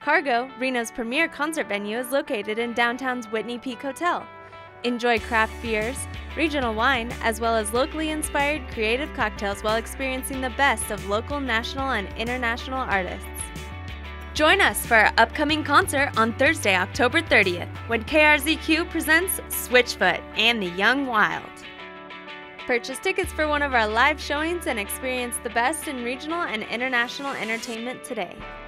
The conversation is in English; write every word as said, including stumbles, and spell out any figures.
Cargo, Reno's premier concert venue, is located in downtown's Whitney Peak Hotel. Enjoy craft beers, regional wine, as well as locally inspired creative cocktails while experiencing the best of local, national, and international artists. Join us for our upcoming concert on Thursday, October thirtieth, when K R Z Q presents Switchfoot and the Young Wild. Purchase tickets for one of our live showings and experience the best in regional and international entertainment today.